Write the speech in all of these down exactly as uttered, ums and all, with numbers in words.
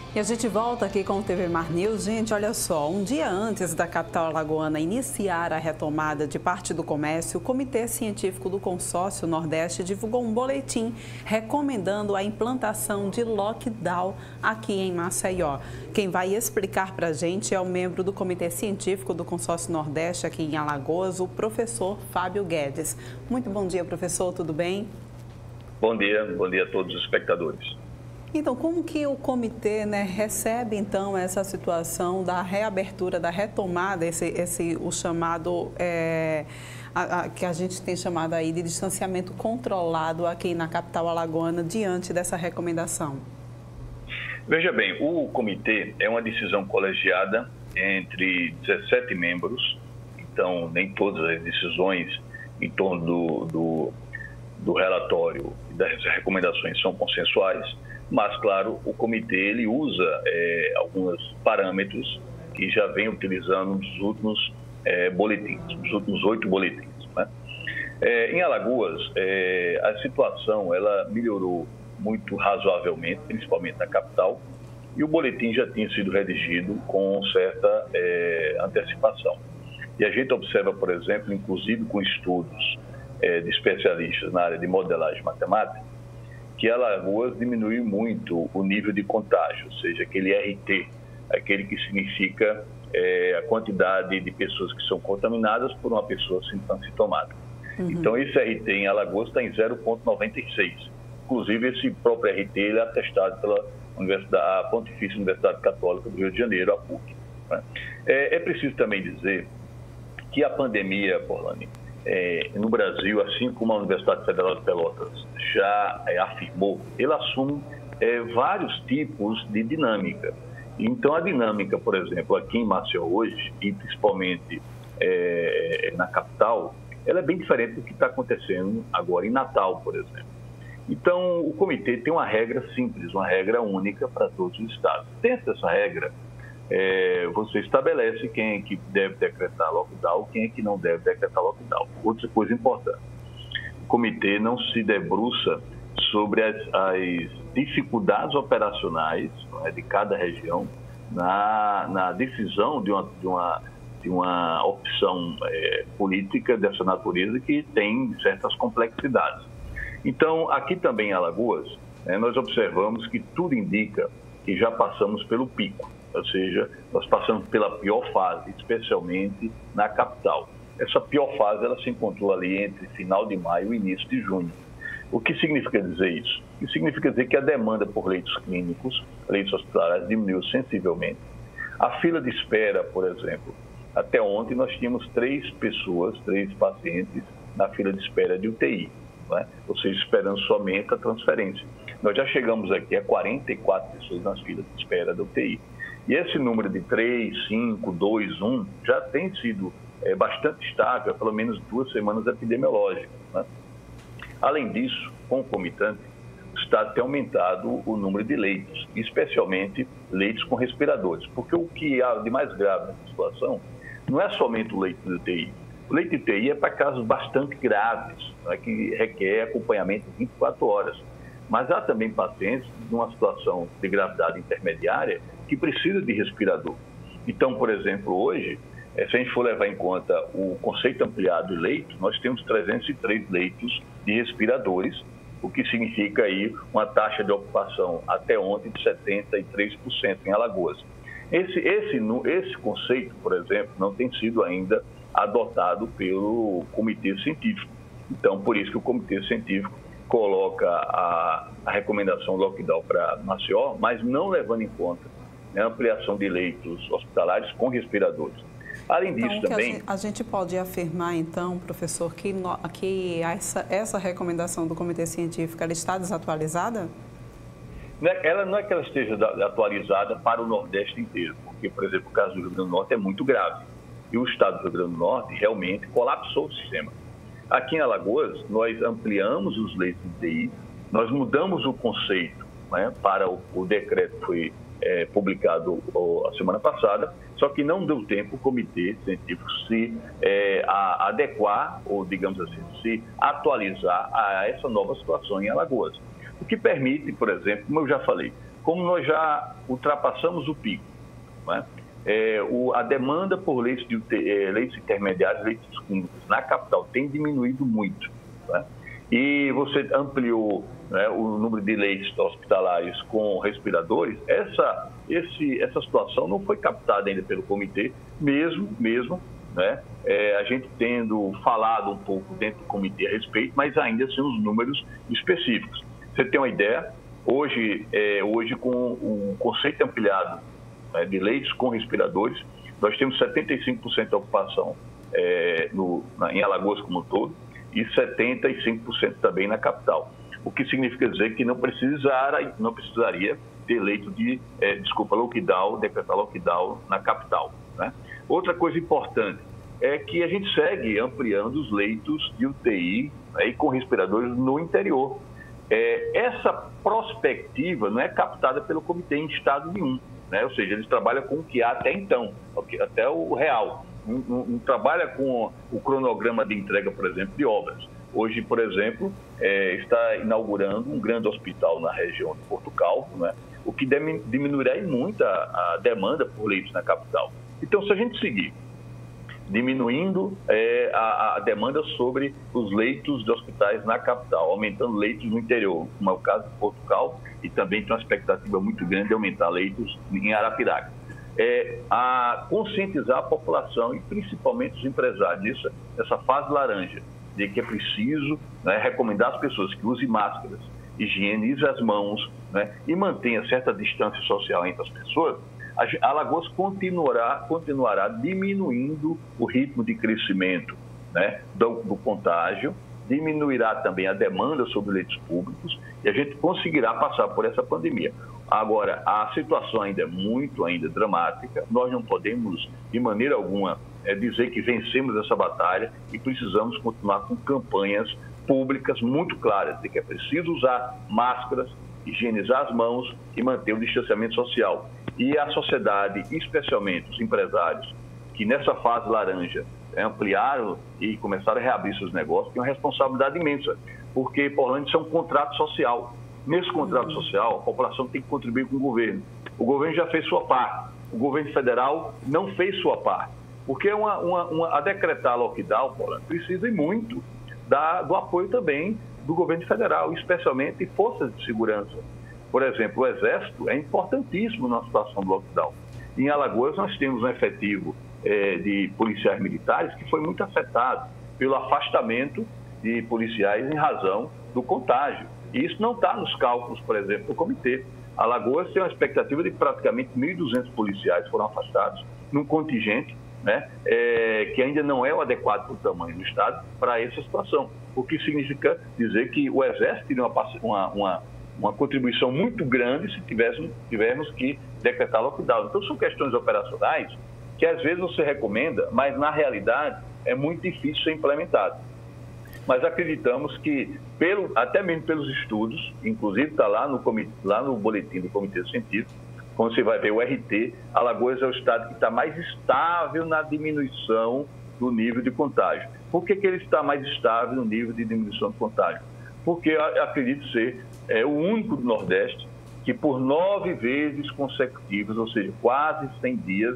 E a gente volta aqui com o T V Mar News. Gente, olha só, um dia antes da capital alagoana iniciar a retomada de parte do comércio, o Comitê Científico do Consórcio Nordeste divulgou um boletim recomendando a implantação de lockdown aqui em Maceió. Quem vai explicar para a gente é o membro do Comitê Científico do Consórcio Nordeste aqui em Alagoas, o professor Fábio Guedes. Muito bom dia, professor, tudo bem? Bom dia, bom dia a todos os espectadores. Então, como que o comitê, né, recebe, então, essa situação da reabertura, da retomada, esse, esse, o chamado, é, a, a, que a gente tem chamado aí de distanciamento controlado aqui na capital alagoana, diante dessa recomendação? Veja bem, o comitê é uma decisão colegiada entre dezessete membros, então nem todas as decisões em torno do, do, do relatório e das recomendações são consensuais. Mas, claro, o comitê ele usa é, alguns parâmetros que já vem utilizando nos últimos é, boletins, nos últimos oito boletins. Né? É, em Alagoas, é, a situação ela melhorou muito razoavelmente, principalmente na capital, e o boletim já tinha sido redigido com certa é, antecipação. E a gente observa, por exemplo, inclusive com estudos é, de especialistas na área de modelagem matemática, que Alagoas diminuiu muito o nível de contágio, ou seja, aquele R T, aquele que significa é, a quantidade de pessoas que são contaminadas por uma pessoa sintomática. Uhum. Então, esse R T em Alagoas está em zero vírgula noventa e seis. Inclusive, esse próprio R T ele é atestado pela Universidade, a Pontifícia Universidade Católica do Rio de Janeiro, a P U C. Né? É, é preciso também dizer que a pandemia, Porlane, É, no Brasil, assim como a Universidade Federal de Pelotas já é, afirmou, ele assume é, vários tipos de dinâmica. Então, a dinâmica, por exemplo, aqui em Maceió hoje, e principalmente é, na capital, ela é bem diferente do que está acontecendo agora em Natal, por exemplo. Então, o comitê tem uma regra simples, uma regra única para todos os estados. Dentro dessa regra, É, você estabelece quem é que deve decretar lockdown, quem é que não deve decretar lockdown. Outra coisa importante, o comitê não se debruça sobre as, as dificuldades operacionais, não é, de cada região na, na decisão de uma, de uma, de uma opção é, política dessa natureza que tem certas complexidades. Então, aqui também em Alagoas, é, nós observamos que tudo indica que já passamos pelo pico. Ou seja, nós passamos pela pior fase, especialmente na capital. Essa pior fase ela se encontrou ali entre final de maio e início de junho. O que significa dizer isso? Isso significa dizer que a demanda por leitos clínicos, leitos hospitalares, diminuiu sensivelmente. A fila de espera, por exemplo, até ontem nós tínhamos três pessoas, três pacientes na fila de espera de U T I, não é? Ou seja, esperando somente a transferência. Nós já chegamos aqui a quarenta e quatro pessoas nas filas de espera da U T I. E esse número de três, cinco, dois, um já tem sido é, bastante estável há pelo menos duas semanas epidemiológicas. Né? Além disso, concomitante, o Estado tem aumentado o número de leitos, especialmente leitos com respiradores, porque o que há de mais grave nessa situação não é somente o leito de U T I. O leito de U T I é para casos bastante graves, né, que requer acompanhamento vinte e quatro horas. Mas há também pacientes numa situação de gravidade intermediária que precisam de respirador. Então, por exemplo, hoje, se a gente for levar em conta o conceito ampliado de leitos, nós temos trezentos e três leitos de respiradores, o que significa aí uma taxa de ocupação até ontem de setenta e três por cento em Alagoas. Esse, esse, esse conceito, por exemplo, não tem sido ainda adotado pelo Comitê Científico. Então, por isso que o Comitê Científico coloca a, a recomendação lockdown para Maceió, mas não levando em conta, né, a ampliação de leitos hospitalares com respiradores. Além disso, então, também... A gente, a gente pode afirmar, então, professor, que, no, que essa, essa recomendação do Comitê Científico ela está desatualizada? Ela não é que ela esteja atualizada para o Nordeste inteiro, porque, por exemplo, o caso do Rio Grande do Norte é muito grave. E o estado do Rio Grande do Norte realmente colapsou o sistema. Aqui em Alagoas, nós ampliamos os leitos de U T I, nós mudamos o conceito, né, para o, o decreto que foi é, publicado ó, a semana passada, só que não deu tempo o Comitê Científico se é, a, adequar, ou digamos assim, se atualizar a essa nova situação em Alagoas. O que permite, por exemplo, como eu já falei, como nós já ultrapassamos o pico, né? É, o, a demanda por leitos, de, é, leitos intermediários, leitos clínicos na capital tem diminuído muito, né? E você ampliou, né, o número de leitos hospitalares com respiradores. Essa, esse, essa situação não foi captada ainda pelo comitê, mesmo, mesmo né, é, a gente tendo falado um pouco dentro do comitê a respeito, mas ainda sem os números específicos. Você tem uma ideia, hoje, é, hoje com o conceito ampliado, né, de leitos com respiradores, nós temos setenta e cinco por cento da ocupação é, no, na, em Alagoas como um todo, e setenta e cinco por cento também na capital. O que significa dizer que não, precisar, não precisaria ter leito de, é, desculpa, lockdown, decretar lockdown na capital, né? Outra coisa importante é que a gente segue ampliando os leitos de U T I, né, e com respiradores no interior. É, essa prospectiva não é captada pelo comitê em estado nenhum, né? Ou seja, eles trabalham com o que há até então, até o real. Não, não, não trabalha com o cronograma de entrega, por exemplo, de obras. Hoje, por exemplo, é, está inaugurando um grande hospital na região de Porto Calvo, né, o que diminuirá muito a, a demanda por leitos na capital. Então, se a gente seguir diminuindo é, a, a demanda sobre os leitos de hospitais na capital, aumentando leitos no interior, como é o caso de Porto Calvo, e também tem uma expectativa muito grande de aumentar leitos em Arapiraca. É, a conscientizar a população e principalmente os empresários nessa, nessa fase laranja, de que é preciso, né, recomendar às pessoas que usem máscaras, higienize as mãos, né, e mantenha certa distância social entre as pessoas. A Alagoas continuará, continuará diminuindo o ritmo de crescimento, né, do, do contágio, diminuirá também a demanda sobre leitos públicos e a gente conseguirá passar por essa pandemia. Agora, a situação ainda é muito ainda dramática, nós não podemos, de maneira alguma, é, dizer que vencemos essa batalha e precisamos continuar com campanhas públicas muito claras de que é preciso usar máscaras, higienizar as mãos e manter o distanciamento social. E a sociedade, especialmente os empresários, que nessa fase laranja é, ampliaram e começaram a reabrir seus negócios, têm uma responsabilidade imensa, porque, por isso, isso é um contrato social. Nesse contrato social, a população tem que contribuir com o governo. O governo já fez sua parte, o governo federal não fez sua parte, porque uma, uma, uma, a decretar lockdown, Paulo, precisa e muito da, do apoio também do governo federal, especialmente forças de segurança. Por exemplo, o Exército é importantíssimo na situação do lockdown. Em Alagoas, nós temos um efetivo é, de policiais militares que foi muito afetado pelo afastamento de policiais em razão do contágio. E isso não está nos cálculos, por exemplo, do comitê. Alagoas tem uma expectativa de praticamente mil e duzentos policiais foram afastados num contingente, né, é, que ainda não é o adequado para o tamanho do Estado para essa situação. O que significa dizer que o Exército teria uma, uma, uma, uma contribuição muito grande se tivéssemos, tivermos que decretar lockdown. Então, são questões operacionais que às vezes você recomenda, mas na realidade é muito difícil ser implementado. Mas acreditamos que, pelo, até mesmo pelos estudos, inclusive está lá no, lá no boletim do Comitê Científico, quando você vai ver o R T, Alagoas é o estado que está mais estável na diminuição do nível de contágio. Por que que ele está mais estável no nível de diminuição de contágio? Porque eu acredito ser é, o único do Nordeste que por nove vezes consecutivas, ou seja, quase cem dias,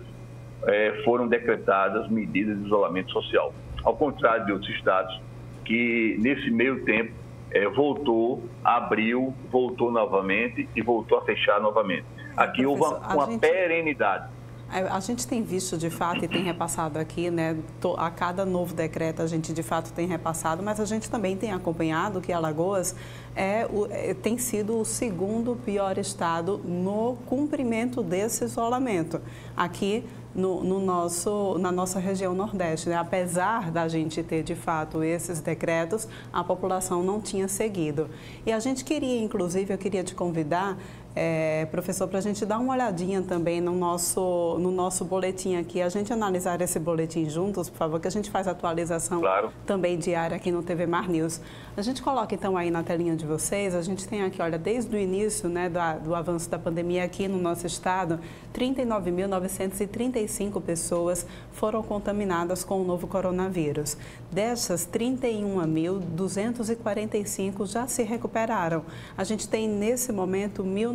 é, foram decretadas medidas de isolamento social. Ao contrário de outros estados, que nesse meio tempo é, voltou, abriu, voltou novamente e voltou a fechar novamente. Aqui houve uma, uma gente, perenidade. A gente tem visto de fato e tem repassado aqui, né? A cada novo decreto a gente de fato tem repassado, mas a gente também tem acompanhado que Alagoas é, é, tem sido o segundo pior estado no cumprimento desse isolamento. Aqui No, no nosso, na nossa região Nordeste, né? Apesar da gente ter, de fato, esses decretos, a população não tinha seguido. E a gente queria, inclusive, eu queria te convidar, é, professor, para a gente dar uma olhadinha também no nosso, no nosso boletim aqui, a gente analisar esse boletim juntos, por favor, que a gente faz atualização claro. Também diária aqui no T V Mar News. A gente coloca, então, aí na telinha de vocês, a gente tem aqui, olha, desde o início, né, do, do avanço da pandemia aqui no nosso estado, trinta e nove mil novecentos e trinta e cinco pessoas foram contaminadas com o novo coronavírus. Dessas, trinta e um mil duzentos e quarenta e cinco já se recuperaram. A gente tem, nesse momento, mil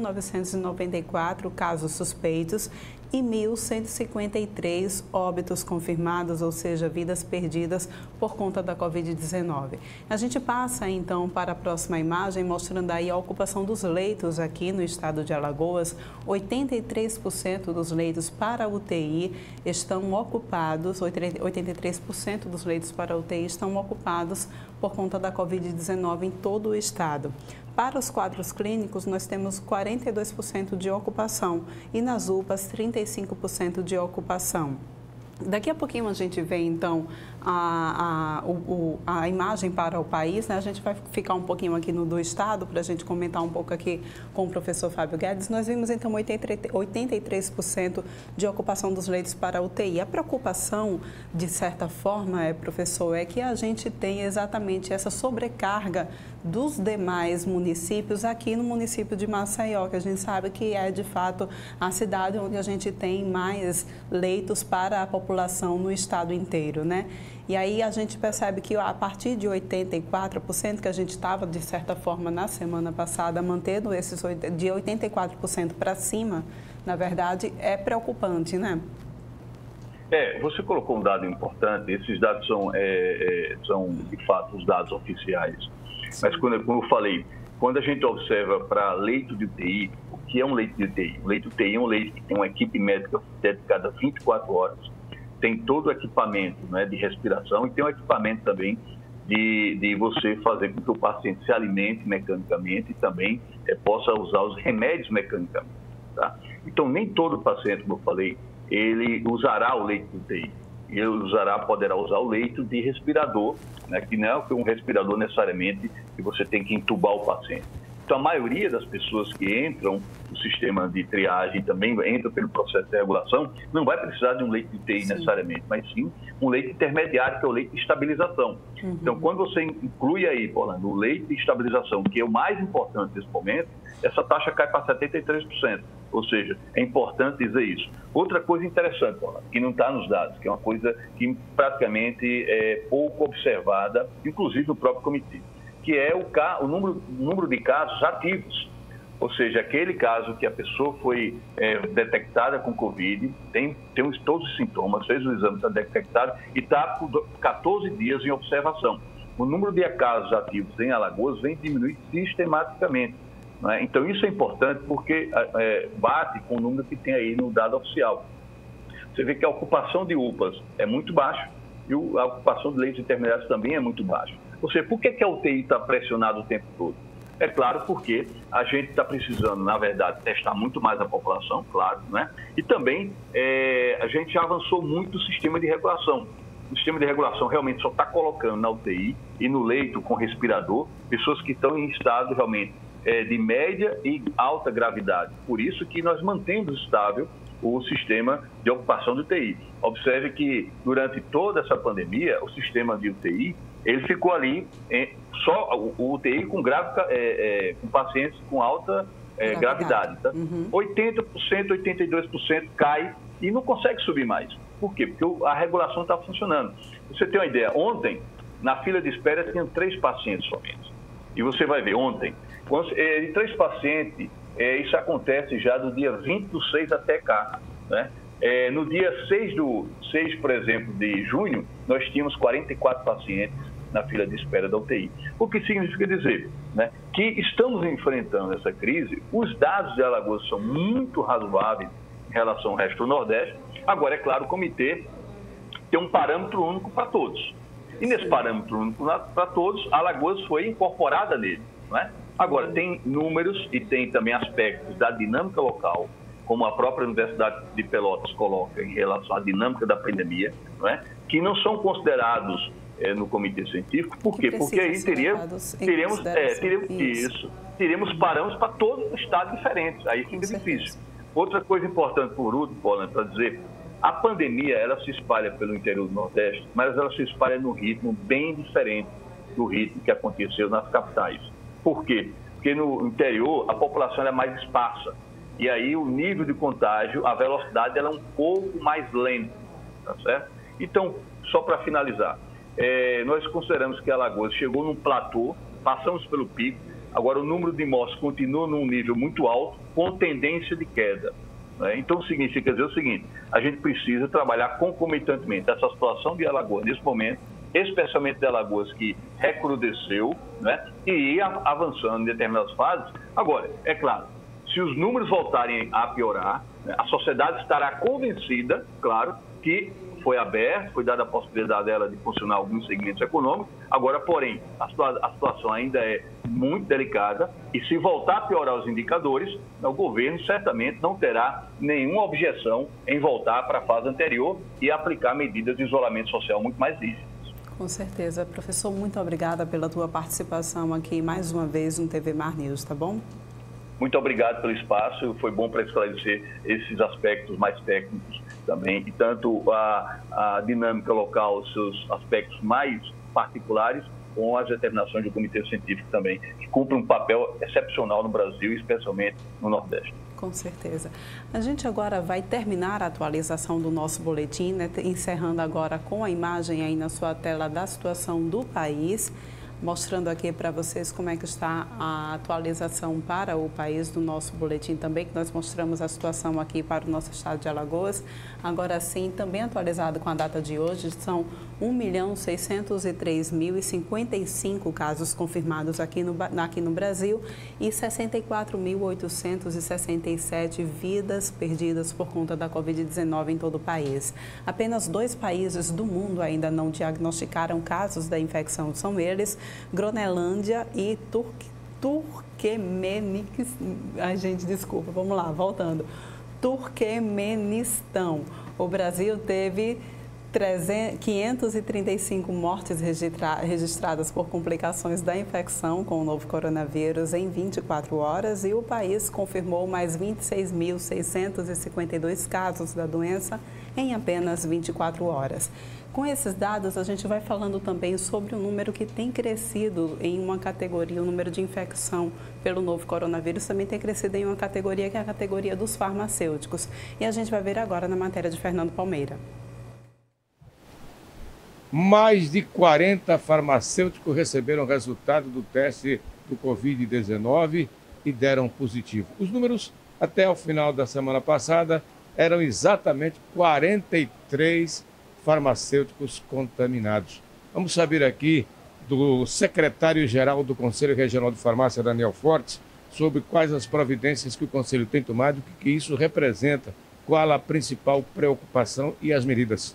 novecentos e noventa e quatro casos suspeitos e mil cento e cinquenta e três óbitos confirmados, ou seja, vidas perdidas por conta da covid dezenove. A gente passa então para a próxima imagem, mostrando aí a ocupação dos leitos aqui no estado de Alagoas. oitenta e três por cento dos leitos para U T I estão ocupados, oitenta e três por cento dos leitos para U T I estão ocupados por conta da covid dezenove em todo o estado. Para os quadros clínicos, nós temos quarenta e dois por cento de ocupação e nas U P As, trinta e cinco por cento de ocupação. Daqui a pouquinho a gente vê, então, a, a, o, a imagem para o país, né? A gente vai ficar um pouquinho aqui no do Estado para a gente comentar um pouco aqui com o professor Fábio Guedes. Nós vimos, então, oitenta e três por cento de ocupação dos leitos para U T I. A preocupação, de certa forma, é, professor, é que a gente tem exatamente essa sobrecarga dos demais municípios aqui no município de Maceió, que a gente sabe que é, de fato, a cidade onde a gente tem mais leitos para a população no estado inteiro, né? E aí a gente percebe que a partir de oitenta e quatro por cento, que a gente estava, de certa forma, na semana passada, mantendo esses de oitenta e quatro por cento para cima, na verdade, é preocupante, né? É, você colocou um dado importante, esses dados são, é, é, são de fato, os dados oficiais. Sim. Mas, quando, como eu falei, quando a gente observa para leito de U T I, o que é um leito de U T I? O leito de U T I é um leito que tem uma equipe médica dedicada vinte e quatro horas, tem todo o equipamento, né, de respiração e tem um equipamento também de, de você fazer com que o paciente se alimente mecanicamente e também é, possa usar os remédios mecanicamente. Tá? Então, nem todo paciente, como eu falei, ele usará o leito de U T I. Ele usará, poderá usar o leito de respirador, né, que não é um respirador necessariamente que você tem que entubar o paciente. Então, a maioria das pessoas que entram no sistema de triagem, também entram pelo processo de regulação, não vai precisar de um leito de U T I sim. necessariamente, mas sim um leito intermediário, que é o leito de estabilização. Uhum. Então, quando você inclui aí, Paula, o leito de estabilização, que é o mais importante nesse momento, essa taxa cai para setenta e três por cento. Ou seja, é importante dizer isso. Outra coisa interessante, Paula, que não está nos dados, que é uma coisa que praticamente é pouco observada, inclusive no próprio comitê, que é o, o, número, o número de casos ativos. Ou seja, aquele caso que a pessoa foi é, detectada com Covid, tem, tem os, todos os sintomas, fez o exame, está detectado e está por quatorze dias em observação. O número de casos ativos em Alagoas vem diminuir sistematicamente. Né? Então, isso é importante porque é, bate com o número que tem aí no dado oficial. Você vê que a ocupação de U P As é muito baixa e a ocupação de leitos intermediários também é muito baixa. Ou seja, por que, que a U T I está pressionada o tempo todo? É claro, porque a gente está precisando, na verdade, testar muito mais a população, claro, né? E também é, a gente já avançou muito o sistema de regulação. O sistema de regulação realmente só está colocando na U T I e no leito com respirador pessoas que estão em estado realmente é, de média e alta gravidade. Por isso que nós mantemos estável o sistema de ocupação de U T I. Observe que durante toda essa pandemia, o sistema de U T I, ele ficou ali, em, só o U T I com, grave, é, é, com pacientes com alta é, gravidade. Tá? Uhum. oitenta por cento, oitenta e dois por cento cai e não consegue subir mais. Por quê? Porque a regulação está funcionando. Você tem uma ideia, ontem, na fila de espera, tinham três pacientes somente. E você vai ver, ontem, de três pacientes, é, isso acontece já do dia vinte do seis até cá, né? É, no dia seis, do, seis, por exemplo, de junho, nós tínhamos quarenta e quatro pacientes na fila de espera da U T I. O que significa dizer, né, que estamos enfrentando essa crise, os dados de Alagoas são muito razoáveis em relação ao resto do Nordeste. Agora, é claro, o comitê tem um parâmetro único para todos. E nesse parâmetro único para todos, Alagoas foi incorporada nele, né? Agora, tem números e tem também aspectos da dinâmica local, como a própria Universidade de Pelotas coloca em relação à dinâmica da pandemia, não é? Que não são considerados é, no comitê científico. Por quê? Porque aí teria, teríamos, é, teríamos, isso, teríamos parâmetros para todos os estados diferentes. Aí fica difícil. Outra coisa importante por último, Paulo, para dizer, a pandemia ela se espalha pelo interior do Nordeste, mas ela se espalha num ritmo bem diferente do ritmo que aconteceu nas capitais. Por quê? Porque no interior a população é mais esparsa. E aí o nível de contágio, a velocidade ela é um pouco mais lenta, tá certo? Então, só para finalizar, é, nós consideramos que Alagoas chegou num platô, passamos pelo pico, Agora, o número de mortes continua num nível muito alto, com tendência de queda. Né? Então, significa dizer o seguinte, a gente precisa trabalhar concomitantemente essa situação de Alagoas nesse momento, especialmente de Alagoas, que recrudesceu, né? E ir avançando em determinadas fases. Agora, é claro, se os números voltarem a piorar, né, a sociedade estará convencida, claro, que foi aberto, foi dada a possibilidade dela de funcionar alguns segmentos econômicos. Agora, porém, a, situa a situação ainda é muito delicada e se voltar a piorar os indicadores, o governo certamente não terá nenhuma objeção em voltar para a fase anterior e aplicar medidas de isolamento social muito mais rígidas. Com certeza. Professor, muito obrigada pela tua participação aqui mais uma vez no T V Mar News, tá bom? Muito obrigado pelo espaço, foi bom para esclarecer esses aspectos mais técnicos também, e tanto a, a dinâmica local, os seus aspectos mais particulares, com as determinações do Comitê Científico também, que cumpre um papel excepcional no Brasil, especialmente no Nordeste. Com certeza. A gente agora vai terminar a atualização do nosso boletim, né? Encerrando agora com a imagem aí na sua tela da situação do país, mostrando aqui para vocês como é que está a atualização para o país do nosso boletim também, que nós mostramos a situação aqui para o nosso estado de Alagoas. Agora sim, também atualizado com a data de hoje, são um milhão seiscentos e três mil e cinquenta e cinco casos confirmados aqui no, aqui no Brasil e sessenta e quatro mil oitocentos e sessenta e sete vidas perdidas por conta da covid dezenove em todo o país. Apenas dois países do mundo ainda não diagnosticaram casos da infecção, são eles Groenlândia e Turquia. Turquemenistão. Ai, gente, desculpa, vamos lá, voltando. Turquemenistão. O Brasil teve quinhentas e trinta e cinco mortes registra registradas por complicações da infecção com o novo coronavírus em vinte e quatro horas e o país confirmou mais vinte e seis mil seiscentos e cinquenta e dois casos da doença em apenas vinte e quatro horas. Com esses dados, a gente vai falando também sobre o número que tem crescido em uma categoria, o número de infecção pelo novo coronavírus também tem crescido em uma categoria que é a categoria dos farmacêuticos. E a gente vai ver agora na matéria de Fernando Palmeira. Mais de quarenta farmacêuticos receberam resultado do teste do covid dezenove e deram positivo. Os números, até o final da semana passada, eram exatamente quarenta e três farmacêuticos contaminados. Vamos saber aqui do secretário-geral do Conselho Regional de Farmácia, Daniel Fortes, sobre quais as providências que o Conselho tem tomado, o que, que isso representa, qual a principal preocupação e as medidas.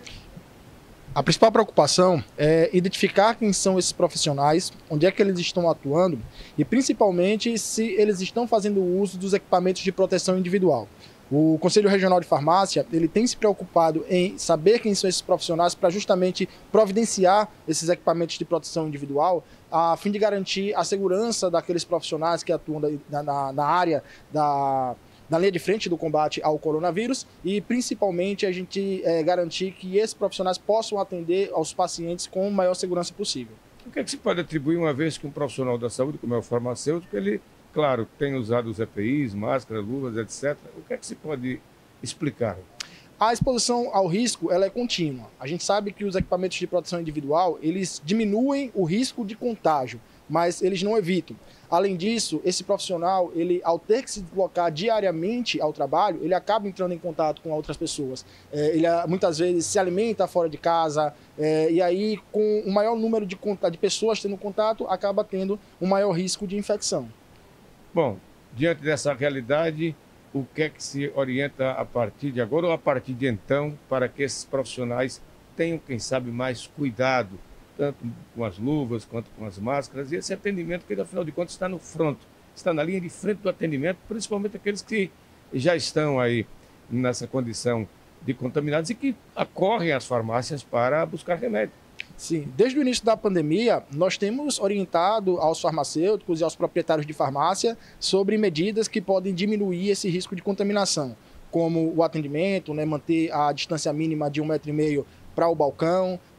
A principal preocupação é identificar quem são esses profissionais, onde é que eles estão atuando e principalmente se eles estão fazendo uso dos equipamentos de proteção individual. O Conselho Regional de Farmácia ele tem se preocupado em saber quem são esses profissionais para justamente providenciar esses equipamentos de proteção individual a fim de garantir a segurança daqueles profissionais que atuam na, na, na área da... na linha de frente do combate ao coronavírus e, principalmente, a gente é, garantir que esses profissionais possam atender aos pacientes com a maior segurança possível. O que é que se pode atribuir uma vez que um profissional da saúde, como é o farmacêutico, ele, claro, tem usado os E P Is, máscaras, luvas, etcétera. O que é que se pode explicar? A exposição ao risco ela é contínua. A gente sabe que os equipamentos de proteção individual, eles diminuem o risco de contágio, mas eles não evitam. Além disso, esse profissional, ele, ao ter que se deslocar diariamente ao trabalho, ele acaba entrando em contato com outras pessoas. É, ele muitas vezes se alimenta fora de casa, é, e aí com o maior número de, de pessoas tendo contato, acaba tendo um maior risco de infecção. Bom, diante dessa realidade, o que é que se orienta a partir de agora ou a partir de então para que esses profissionais tenham, quem sabe, mais cuidado, tanto com as luvas quanto com as máscaras, e esse atendimento que, afinal de contas, está no front, está na linha de frente do atendimento, principalmente aqueles que já estão aí nessa condição de contaminados e que acorrem às farmácias para buscar remédio. Sim, desde o início da pandemia, nós temos orientado aos farmacêuticos e aos proprietários de farmácia sobre medidas que podem diminuir esse risco de contaminação, como o atendimento, né, manter a distância mínima de um metro e meio para o balcão,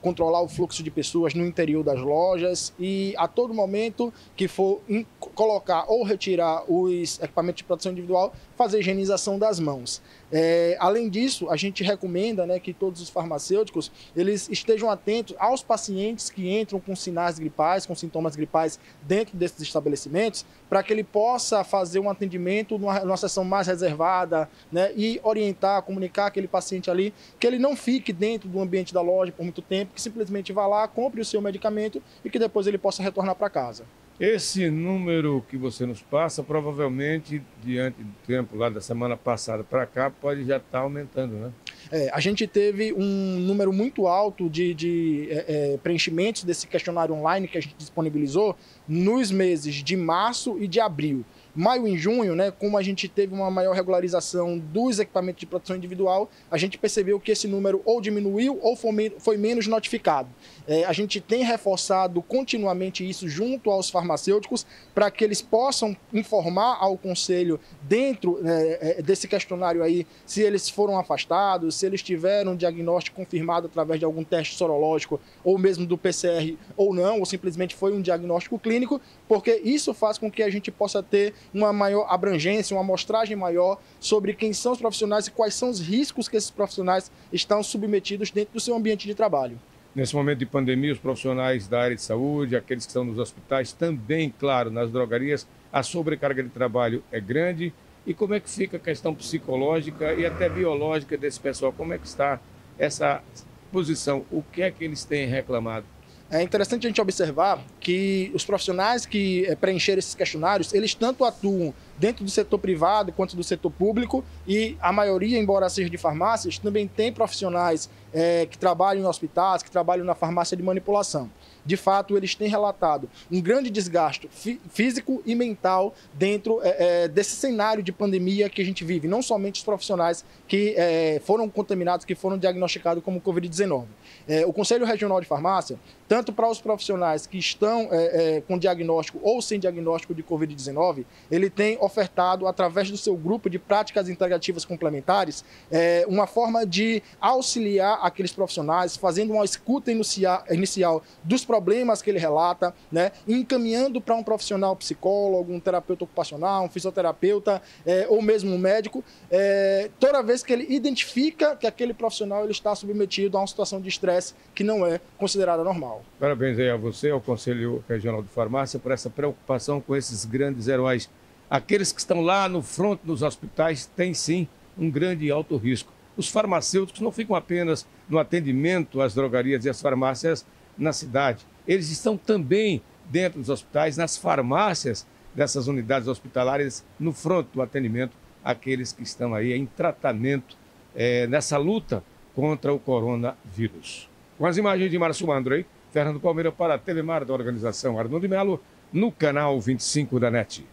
controlar o fluxo de pessoas no interior das lojas e a todo momento que for colocar ou retirar os equipamentos de proteção individual, fazer higienização das mãos. É, além disso, a gente recomenda, né, que todos os farmacêuticos eles estejam atentos aos pacientes que entram com sinais gripais, com sintomas gripais dentro desses estabelecimentos, para que ele possa fazer um atendimento numa, numa sessão mais reservada, né, e orientar, comunicar aquele paciente ali, que ele não fique dentro do ambiente da loja por muito tempo, que simplesmente vá lá, compre o seu medicamento e que depois ele possa retornar para casa. Esse número que você nos passa, provavelmente, diante do tempo lá da semana passada para cá, pode já estar aumentando, né? É, a gente teve um número muito alto de, de é, é, preenchimentos desse questionário online que a gente disponibilizou nos meses de março e de abril. Maio e junho, né, como a gente teve uma maior regularização dos equipamentos de proteção individual, a gente percebeu que esse número ou diminuiu ou foi, foi menos notificado. É, a gente tem reforçado continuamente isso junto aos farmacêuticos para que eles possam informar ao conselho dentro é, desse questionário aí se eles foram afastados, se eles tiveram um diagnóstico confirmado através de algum teste sorológico ou mesmo do P C R ou não, ou simplesmente foi um diagnóstico clínico, porque isso faz com que a gente possa ter uma maior abrangência, uma amostragem maior sobre quem são os profissionais e quais são os riscos que esses profissionais estão submetidos dentro do seu ambiente de trabalho. Nesse momento de pandemia, os profissionais da área de saúde, aqueles que estão nos hospitais, também, claro, nas drogarias, a sobrecarga de trabalho é grande. E como é que fica a questão psicológica e até biológica desse pessoal? Como é que está essa posição? O que é que eles têm reclamado? É interessante a gente observar que os profissionais que é, preencheram esses questionários, eles tanto atuam dentro do setor privado quanto do setor público e a maioria, embora seja de farmácias, também tem profissionais é, que trabalham em hospitais, que trabalham na farmácia de manipulação. De fato, eles têm relatado um grande desgaste fí físico e mental dentro é, é, desse cenário de pandemia que a gente vive, não somente os profissionais que é, foram contaminados, que foram diagnosticados como covid dezenove. É, o Conselho Regional de Farmácia, tanto para os profissionais que estão é, é, com diagnóstico ou sem diagnóstico de covid dezenove, ele tem ofertado, através do seu grupo de práticas integrativas complementares, é, uma forma de auxiliar aqueles profissionais, fazendo uma escuta inicial, inicial dos problemas que ele relata, né, encaminhando para um profissional psicólogo, um terapeuta ocupacional, um fisioterapeuta, é, ou mesmo um médico, é, toda vez que ele identifica que aquele profissional ele está submetido a uma situação de estresse que não é considerada normal. Parabéns aí a você, ao Conselho Regional de Farmácia, por essa preocupação com esses grandes heróis. Aqueles que estão lá no front dos hospitais têm sim um grande e alto risco. Os farmacêuticos não ficam apenas no atendimento às drogarias e às farmácias na cidade. Eles estão também dentro dos hospitais, nas farmácias dessas unidades hospitalares, no front do atendimento àqueles que estão aí em tratamento é, nessa luta contra o coronavírus. Com as imagens de Márcio Andrei, Fernando Palmeira para a T V Mar da organização Arnoldo Melo, no canal vinte e cinco da NET.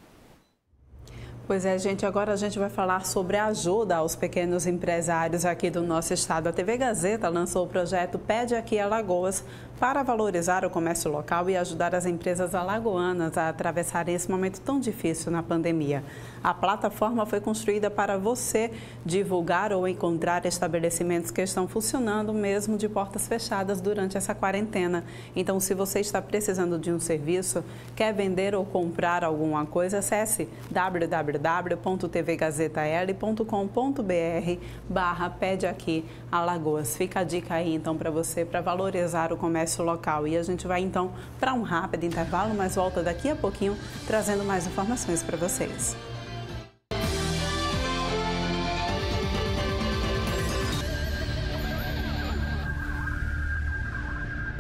Pois é, gente, agora a gente vai falar sobre a ajuda aos pequenos empresários aqui do nosso estado. A T V Gazeta lançou o projeto Pede Aqui Alagoas para valorizar o comércio local e ajudar as empresas alagoanas a atravessarem esse momento tão difícil na pandemia. A plataforma foi construída para você divulgar ou encontrar estabelecimentos que estão funcionando mesmo de portas fechadas durante essa quarentena. Então, se você está precisando de um serviço, quer vender ou comprar alguma coisa, acesse w w w ponto t v gazeta l ponto com ponto b r barra Pede Aqui Alagoas. Fica a dica aí, então, para você, para valorizar o comércio local. E a gente vai, então, para um rápido intervalo, mas volta daqui a pouquinho, trazendo mais informações para vocês.